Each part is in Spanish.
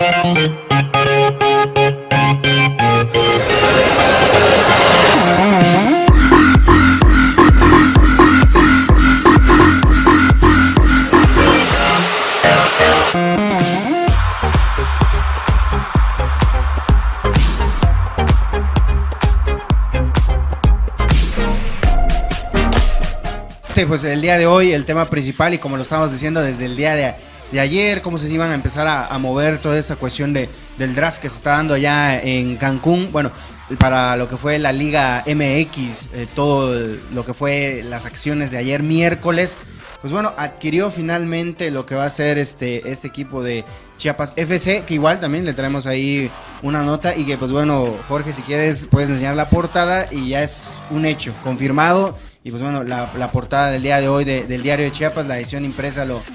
Pues el día de hoy el tema principal, y como lo estábamos diciendo desde el día de ayer, cómo se iban a empezar a mover toda esta cuestión del draft que se está dando allá en Cancún, bueno, para lo que fue la Liga MX, todo lo que fue las acciones de ayer miércoles, pues bueno, adquirió finalmente lo que va a ser este equipo de Chiapas FC, que igual también le traemos ahí una nota, y que pues bueno, Jorge, si quieres puedes enseñar la portada y ya es un hecho, confirmado. Y pues bueno, la portada del día de hoy del diario de Chiapas, la edición impresa lo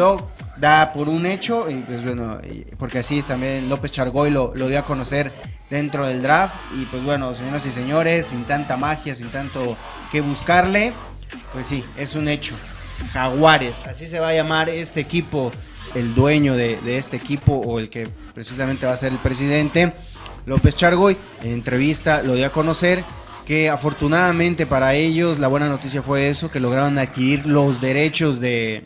da por un hecho, y pues bueno, porque así también López Chargoy lo dio a conocer dentro del draft. Y pues bueno, señoras y señores, sin tanta magia, sin tanto que buscarle, pues sí, es un hecho. Jaguares, así se va a llamar este equipo, el dueño de este equipo, o el que precisamente va a ser el presidente, López Chargoy, en entrevista lo dio a conocer, que afortunadamente para ellos la buena noticia fue eso, que lograron adquirir los derechos del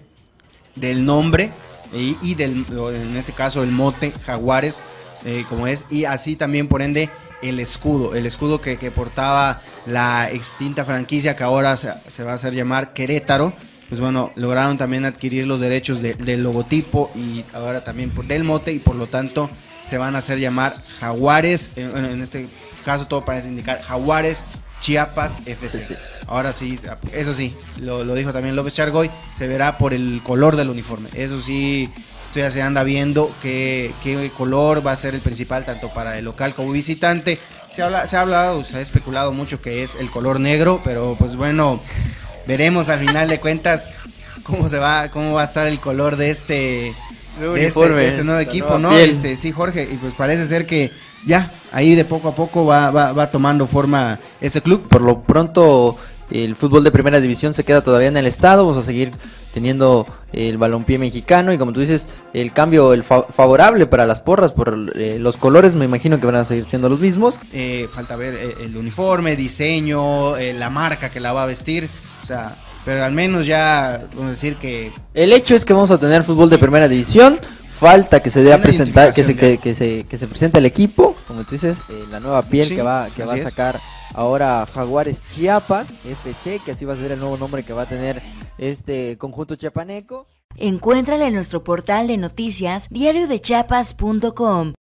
nombre y del, en este caso, el mote Jaguares, como es, y así también por ende el escudo que portaba la extinta franquicia, que ahora se va a hacer llamar Querétaro. Pues bueno, lograron también adquirir los derechos del logotipo y ahora también del mote, y por lo tanto se van a hacer llamar Jaguares. En este caso todo parece indicar Jaguares Chiapas FC. Sí. Ahora sí, eso sí, lo dijo también López Chargoy, se verá por el color del uniforme. Eso sí, esto ya se anda viendo qué color va a ser el principal, tanto para el local como visitante. Se ha hablado, se ha especulado mucho que es el color negro, pero pues bueno, veremos al final de cuentas cómo va a estar el color de este nuevo equipo, ¿no? Sí, Jorge, y pues parece ser que ya ahí de poco a poco va tomando forma ese club. Por lo pronto el fútbol de primera división se queda todavía en el estado, vamos a seguir teniendo el balompié mexicano, y como tú dices, el cambio favorable para las porras por los colores, me imagino que van a seguir siendo los mismos. Falta ver el uniforme, diseño, la marca que la va a vestir, o sea, pero al menos ya vamos a decir que el hecho es que vamos a tener fútbol de primera división. Falta que se dé a presentar, que se presente el equipo, como tú dices, la nueva piel, sí, que va a sacar ahora Jaguares Chiapas FC, que así va a ser el nuevo nombre que va a tener este conjunto chiapaneco. Encuéntrala en nuestro portal de noticias diariodechiapas.com